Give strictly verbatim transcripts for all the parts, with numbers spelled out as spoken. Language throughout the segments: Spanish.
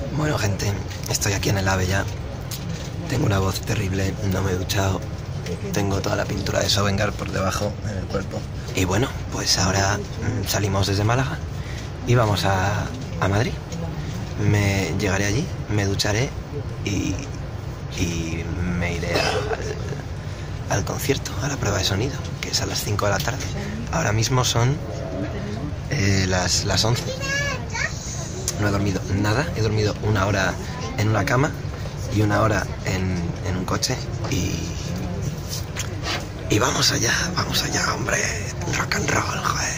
Bueno, gente, estoy aquí en el AVE ya. Tengo una voz terrible, no me he duchado. Tengo toda la pintura de Sovengar por debajo en el cuerpo. Y bueno, pues ahora mmm, salimos desde Málaga y vamos a, a Madrid. Me llegaré allí, me ducharé y, y me iré al, al concierto, a la prueba de sonido, que es a las cinco de la tarde. Ahora mismo son eh, las, las once. No he dormido nada, he dormido una hora en una cama y una hora en, en un coche y, y vamos allá, vamos allá, hombre, rock and roll, joder.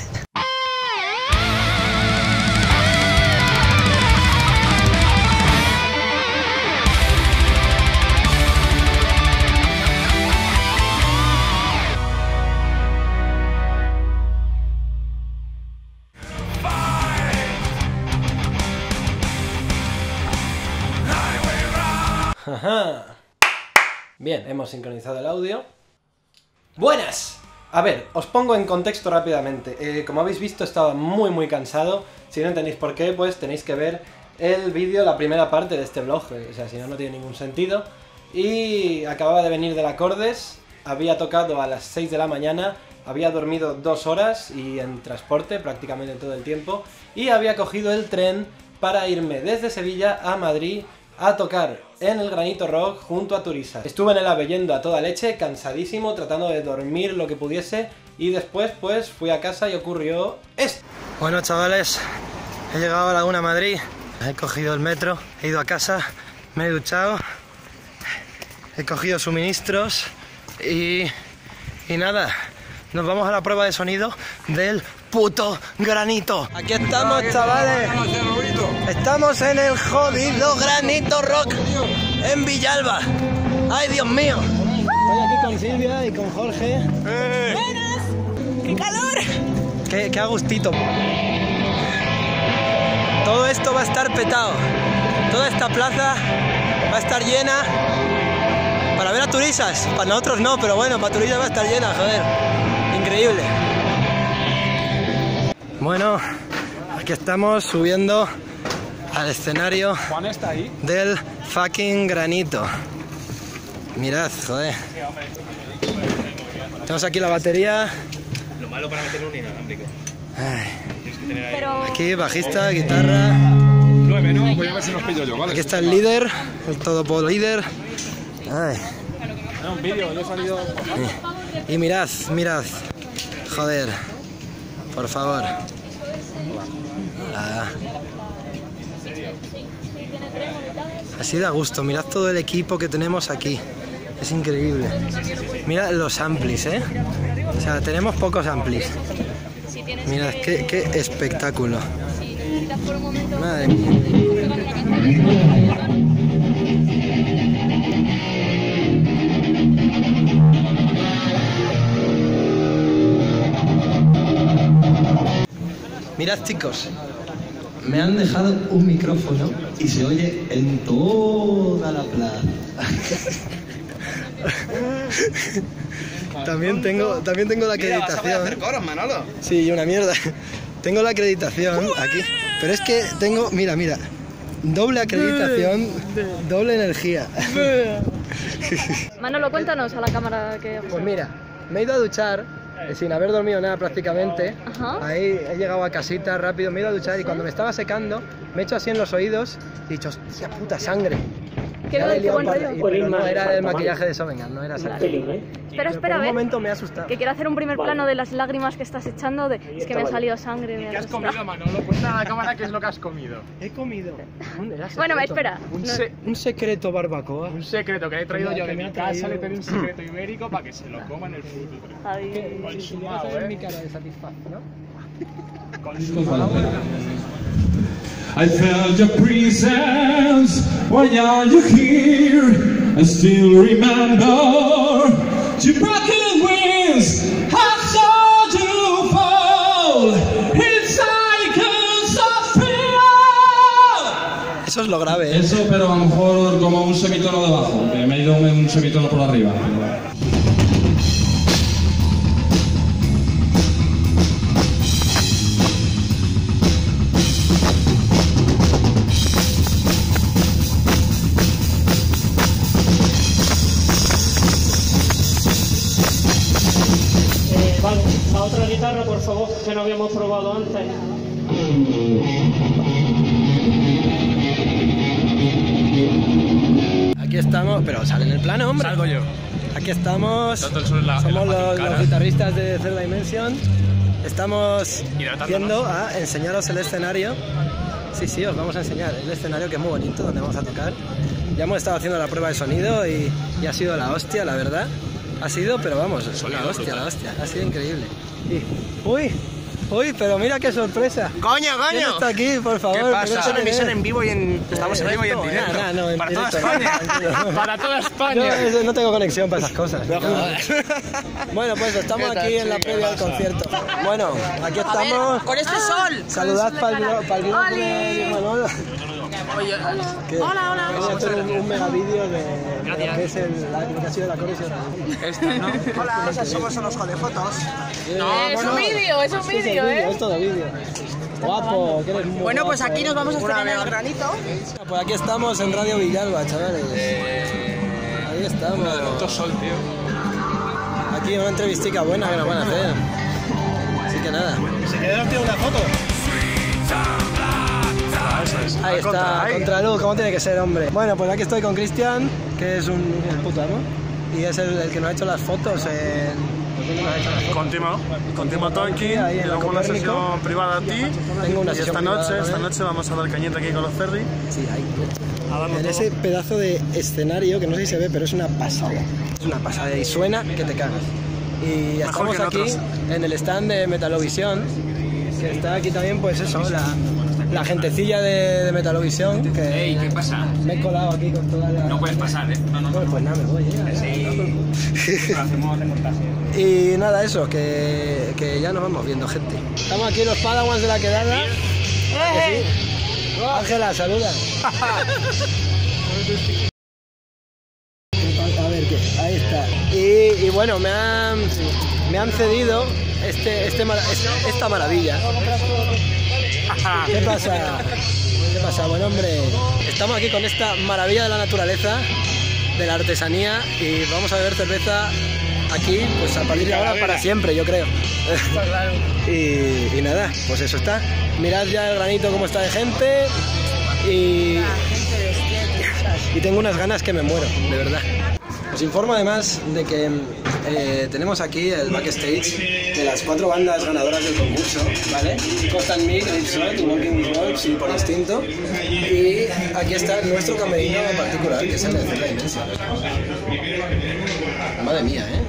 Ajá. Bien, hemos sincronizado el audio. ¡Buenas! A ver, os pongo en contexto rápidamente. Eh, como habéis visto, estaba muy muy cansado. Si no entendéis por qué, pues tenéis que ver el vídeo, la primera parte de este vlog. O sea, si no, no tiene ningún sentido. Y acababa de venir del Acordes. Había tocado a las seis de la mañana. Había dormido dos horas y en transporte prácticamente todo el tiempo. Y había cogido el tren para irme desde Sevilla a Madrid a tocar en el Granito Rock junto a Turisas. Estuve en el AVE yendo a toda leche, cansadísimo, tratando de dormir lo que pudiese y después pues fui a casa y ocurrió esto. Bueno, chavales, he llegado a Laguna Madrid, he cogido el metro, he ido a casa, me he duchado, he cogido suministros y, y nada, nos vamos a la prueba de sonido del puto Granito. Aquí estamos, chavales. Estamos en el jodido Granito Rock en Villalba. ¡Ay, Dios mío! Estoy aquí con Silvia y con Jorge. ¡Eh! ¡Buenas! ¡Qué calor! ¡Qué, qué agustito! Todo esto va a estar petado. Toda esta plaza va a estar llena para ver a Turisas. Para nosotros no, pero bueno, para Turisas va a estar llena, joder. Increíble. Bueno, aquí estamos subiendo al escenario Juan está ahí. del fucking Granito. Mirad, joder. Tenemos aquí la batería. Lo malo para meter un inalámbrico. Tienes que tener ahí. Pero... Aquí bajista, guitarra. nueve, ¿no? Voy a ver si nos pillo yo, ¿vale? Aquí está el líder, el todopo líder. Ay. No, un vídeo, yo he salido... Y, y mirad, mirad. Joder. Por favor. Ah. Así da gusto, mirad todo el equipo que tenemos aquí. Es increíble. Mirad los amplis, ¿eh? O sea, tenemos pocos amplis. Mirad, qué, qué espectáculo. Madre mía. Mirad, chicos, me han dejado un micrófono y se oye en toda la plaza. También tengo, también tengo la acreditación. Mira, vas a hacer coros, Manolo. Sí, una mierda. Tengo la acreditación aquí, pero es que tengo, mira, mira, doble acreditación, doble energía. Manolo, cuéntanos a la cámara que... Pues mira, me he ido a duchar sin haber dormido nada prácticamente. Ajá. Ahí he llegado a casita rápido, me he ido a duchar y cuando me estaba secando me he hecho así en los oídos y he dicho, hostia puta, sangre. ¿Qué, Ya le he qué liado buen un par- rollo? y- pero no era el maquillaje de Sovengar, no era sangre. Espera, Pero espera, a por un ver. momento me ha asustado. Que quiero hacer un primer plano de las lágrimas que estás echando. De... Es que me ha salido sangre. me ¿Qué ha has asustado. comido, Manolo? Cuenta a la cámara qué es lo que has comido. He comido. Un, era Bueno, secreto. espera. Un, No- se- Un secreto barbacoa. un secreto que he traído yo de Que me mi ha casa, traído- le pedí un secreto ibérico para que se lo coma en el futuro. Javi. Consumado, en ¿eh? mi cara de satisfacción. Consumado. I felt your presence while you're here. I still remember your broken wings. I saw you fall in cycles of fear. Eso es lo grave, ¿eh? Eso, pero a lo mejor como un semitono debajo, que me ha ido un semitono por arriba. otra guitarra, por favor, que no habíamos probado antes. Aquí estamos, pero sale en el plano, hombre. Salgo yo. Aquí estamos, Tanto el sol en la- en la somos los, cara. los guitarristas de Third Dimension. Estamos Hidratándonos. yendo a enseñaros el escenario. Sí, sí, os vamos a enseñar el escenario, que es muy bonito, donde vamos a tocar. Ya hemos estado haciendo la prueba de sonido y, y ha sido la hostia, la verdad. Ha sido, pero vamos, Sonido la hostia, brutal. la hostia. Ha sido increíble. Y, uy, uy, pero mira qué sorpresa. ¡Coño, ¿Quién coño! está aquí, por favor? ¿Qué Pero pasa? esto Es una qué emisión es. en vivo y en... Estamos en vivo y en Esto, directo. nah, nah, no, en Para toda directo, España. tranquilo. Para toda Yo España. eso, no tengo conexión para esas cosas. Bueno, pues estamos ¿Qué tal, aquí en la chica? previa del concierto. Bueno, aquí estamos. ¡Con este sol! Saludad para el vídeo de Manolo. Que Hola, hola. Vamos a hacer un, un mega vídeo de, de lo que es el, la, lo que ha sido la corrección. Hola, somos unos jodefotos. Es un vídeo, es un Es vídeo, ¿eh? Es todo vídeo. Guapo, que eres muy Bueno, pues guapo, aquí eh. nos vamos a estrenar el granito. Pues aquí estamos en Radio Villalba, chavales. Ahí estamos. Puto sol, tío. Aquí una entrevistica buena que nos van a hacer. Así que nada. Se quedaron tío una foto. Ahí está, ahí. contraluz, como tiene que ser, hombre. Bueno, pues aquí estoy con Cristian, que es un el puto amo. Y es el, el que nos ha hecho las fotos en... ¿Por dónde nos ha hecho las fotos? Continuo, continuo Tonki, Ahí en la luego una Copérnico. sesión privada a ti. Tengo una y sesión esta privada noche, con esta él. noche vamos a dar cañete aquí con los Ferry. Sí, ahí. A darlo En todo. ese pedazo de escenario, que no sé si se ve, pero es una pasada. Es una pasada y suena que te cagas. Y Mejor estamos que en aquí otros. en el stand de Metalovisión, que está aquí también, pues eso, la, la gentecilla de, de Metalovisión. Que Ey, ¿qué pasa? Me he colado aquí con toda la... No puedes pasar, ¿eh? No, no, Bueno, pues nada, me voy, ¿eh? Sí. Hacemos reportaje. Y nada, eso, que, que ya nos vamos viendo, gente. Estamos aquí los Padawans de la quedada. ¿Que sí? Ángela, saluda. A ver, ¿qué? Ahí está. Y, y bueno, me han, me han cedido este, este, mara- es- esta maravilla. ¿Qué pasa? ¿Qué pasa? Bueno, hombre, estamos aquí con esta maravilla de la naturaleza, de la artesanía, y vamos a beber cerveza aquí, pues a partir de ahora para siempre, yo creo. y, y nada, pues eso está. Mirad ya el granito cómo está de gente y, y tengo unas ganas que me muero, de verdad. Os informo además de que eh, tenemos aquí el backstage de las cuatro bandas ganadoras del concurso, ¿vale? Constant Me, Great Shot, Walking with Wolves y Por Instinto. Y aquí está nuestro camerino particular, que es el de Third Dimension. Madre mía, ¿eh?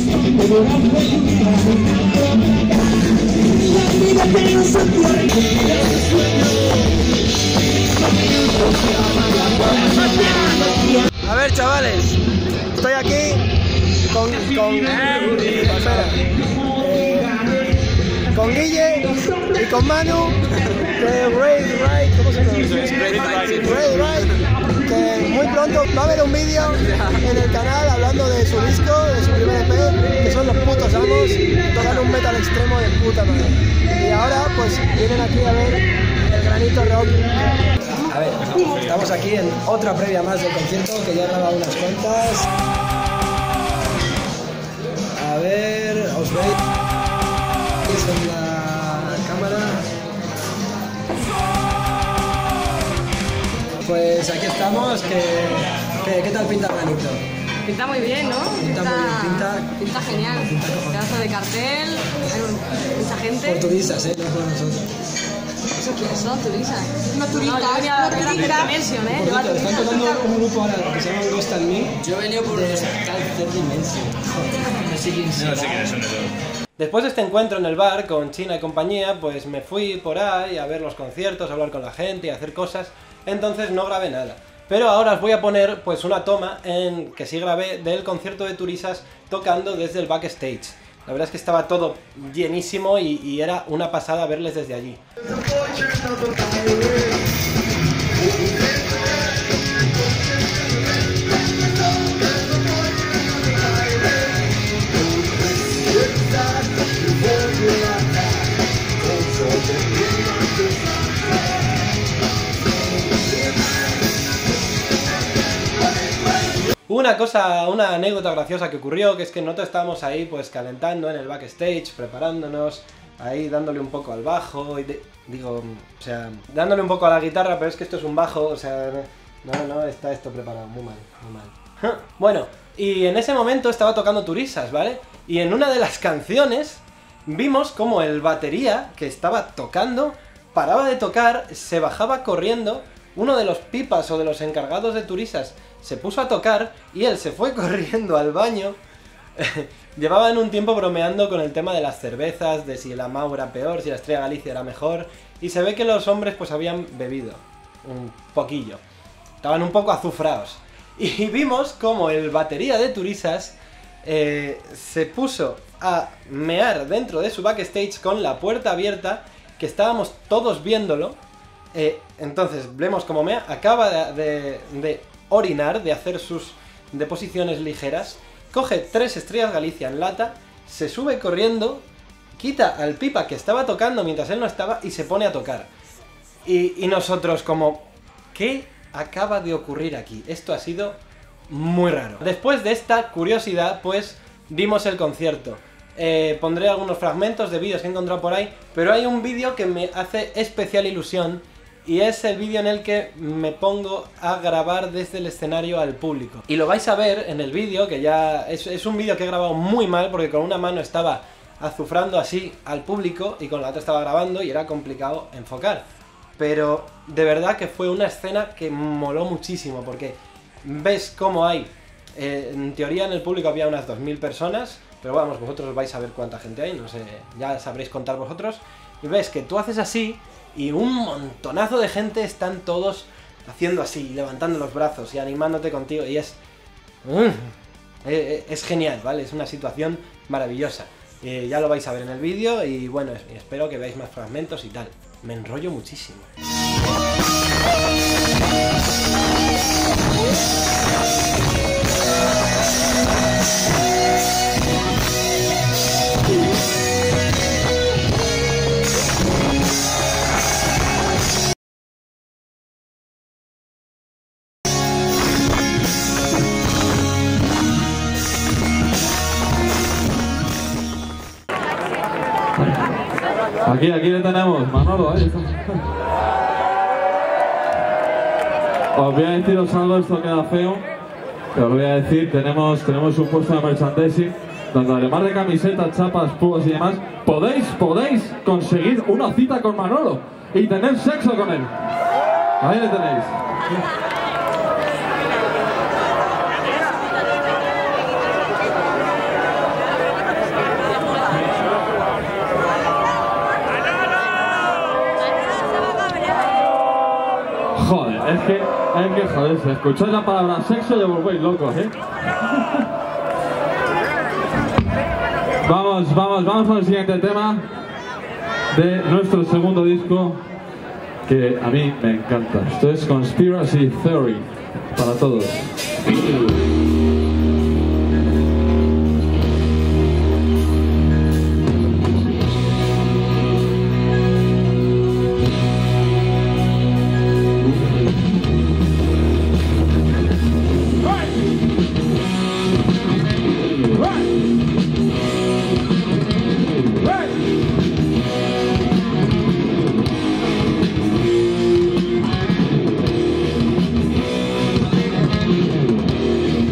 A ver, chavales, estoy aquí con, con, espera, eh, con Guille y con Manu de Raid Ride, ¿cómo se pronuncia? Raid Ride, que muy pronto va a haber un vídeo en el canal hablando de su disco, de su primer E P, que son los putos amos, tocan un metal extremo de puta madre. Y ahora pues vienen aquí a ver el Granito Rock. A ver, estamos aquí en otra previa más del concierto, que ya he grabado unas cuantas. A ver, os veis en la cámara. Pues aquí estamos, que, que- ¿qué tal pinta el Granito? Pinta muy bien, ¿no? Pinta muy bien, pinta- pinta genial. Pedazo de cartel, hay un- mucha gente. Por turistas, ¿eh? No por nosotros. ¿Eso quiénes son? ¿Turistas? No, turistas, No, yo venía a ver no, la turistas. Dimension, ¿eh? Por Yo a cierto, están turistas. tocando un grupo ahora que se llama Ghost and Me. Yo he venido por de Third Dimension. No sé quién No sé quiénes son esos. Después de este encuentro en el bar con China y compañía, pues me fui por ahí a ver los conciertos, a hablar con la gente y a hacer cosas, entonces no grabé nada. Pero ahora os voy a poner pues una toma en que sí grabé del concierto de Turisas tocando desde el backstage. La verdad es que estaba todo llenísimo y, y era una pasada verles desde allí. Una cosa, una anécdota graciosa que ocurrió, que es que nosotros estábamos ahí pues calentando en el backstage, preparándonos, ahí dándole un poco al bajo, y de, digo, o sea, dándole un poco a la guitarra, pero es que esto es un bajo, o sea, no, no, está esto preparado, muy mal, muy mal. Bueno, y en ese momento estaba tocando Turisas, ¿vale? Y en una de las canciones vimos como el batería que estaba tocando, paraba de tocar, se bajaba corriendo, uno de los pipas o de los encargados de Turisas se puso a tocar y él se fue corriendo al baño. Llevaban un tiempo bromeando con el tema de las cervezas, de si la Mau era peor, si la Estrella Galicia era mejor, y se ve que los hombres pues habían bebido un poquillo, estaban un poco azufrados. Y vimos como el batería de Turisas eh, se puso a mear dentro de su backstage con la puerta abierta, que estábamos todos viéndolo. Eh, entonces vemos como mea, acaba de, de, de orinar, de hacer sus deposiciones ligeras, coge tres Estrellas Galicia en lata, se sube corriendo, quita al pipa que estaba tocando mientras él no estaba y se pone a tocar. Y, y nosotros como, ¿qué acaba de ocurrir aquí? Esto ha sido muy raro. Después de esta curiosidad, pues vimos el concierto. Eh, pondré algunos fragmentos de vídeos que he encontrado por ahí, pero hay un vídeo que me hace especial ilusión, y es el vídeo en el que me pongo a grabar desde el escenario al público. Y lo vais a ver en el vídeo, que ya es, es un vídeo que he grabado muy mal, porque con una mano estaba azufrando así al público y con la otra estaba grabando y era complicado enfocar. Pero de verdad que fue una escena que moló muchísimo, porque ves cómo hay, eh, en teoría en el público había unas dos mil personas, pero vamos, vosotros vais a ver cuánta gente hay, no sé, ya sabréis contar vosotros, y ves que tú haces así y un montonazo de gente están todos haciendo así, levantando los brazos y animándote contigo, y es... Uh, es genial, ¿vale? Es una situación maravillosa. Eh, ya lo vais a ver en el vídeo y bueno, espero que veáis más fragmentos y tal. Me enrollo muchísimo. Aquí, aquí le tenemos, Manolo, ahí está. Os voy a deciros algo, esto queda feo, pero os voy a decir, tenemos, tenemos un puesto de merchandising, donde además de camisetas, chapas, púas y demás, podéis, podéis conseguir una cita con Manolo y tener sexo con él. Ahí le tenéis. Joder, es que hay que joderse. Escucháis la palabra sexo y os volvéis locos, ¿eh? Vamos, vamos, vamos con el siguiente tema de nuestro segundo disco, que a mí me encanta. Esto es Conspiracy Theory para todos. Right.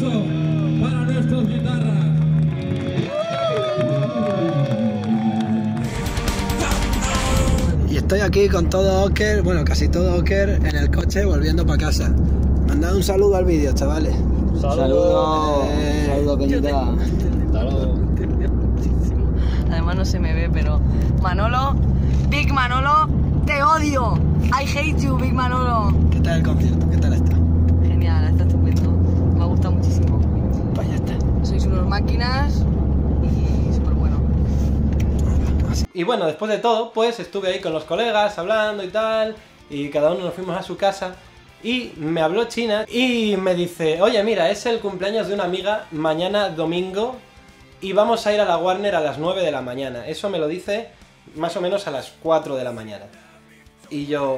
aplauso para nuestras guitarras. Y estoy aquí con todo Oker, bueno, casi todo Oker, en el coche volviendo para casa. Mandad un saludo al vídeo, chavales. Saludo. Eh, Saludo, Peñita. Además no se me ve, pero Manolo, Big Manolo, te odio. I hate you, Big Manolo. ¿Qué tal el concierto? ¿Qué tal está? Genial, está estupendo. Me ha gustado muchísimo. Pues ya está. Sois unos máquinas y súper bueno. Y bueno, después de todo, pues estuve ahí con los colegas hablando y tal, y cada uno nos fuimos a su casa, y me habló China y me dice, oye, mira, es el cumpleaños de una amiga mañana domingo y vamos a ir a la Warner a las nueve de la mañana. Eso me lo dice más o menos a las cuatro de la mañana. Y yo...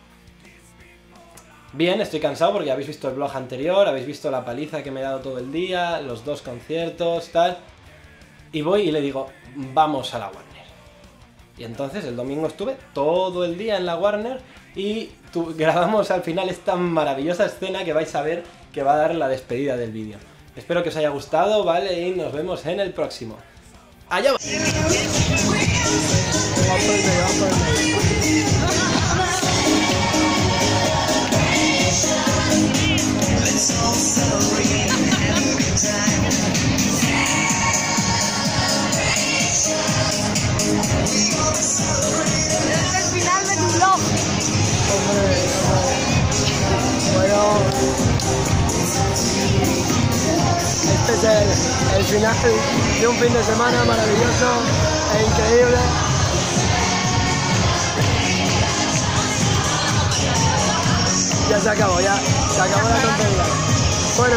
Bien, estoy cansado porque ya habéis visto el vlog anterior, habéis visto la paliza que me he dado todo el día, los dos conciertos, tal. Y voy y le digo, vamos a la Warner. Y entonces el domingo estuve todo el día en la Warner y tu, grabamos al final esta maravillosa escena que vais a ver que va a dar la despedida del vídeo. Espero que os haya gustado, ¿vale? Y nos vemos en el próximo. ¡Allá va! Este es el, el final de un fin de semana maravilloso e increíble. Ya se acabó, ya se acabó la tontería. Bueno,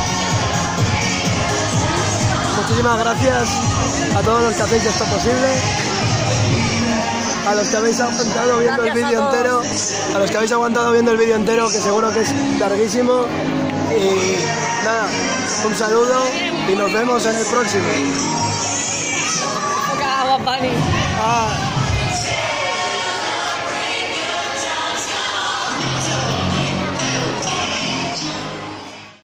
muchísimas gracias a todos los que hacéis esto posible, a los que habéis aguantado viendo el vídeo entero, a los que habéis aguantado viendo el vídeo entero, que seguro que es larguísimo. Y nada, un saludo y nos vemos en el próximo. Agua, Pani. Ah.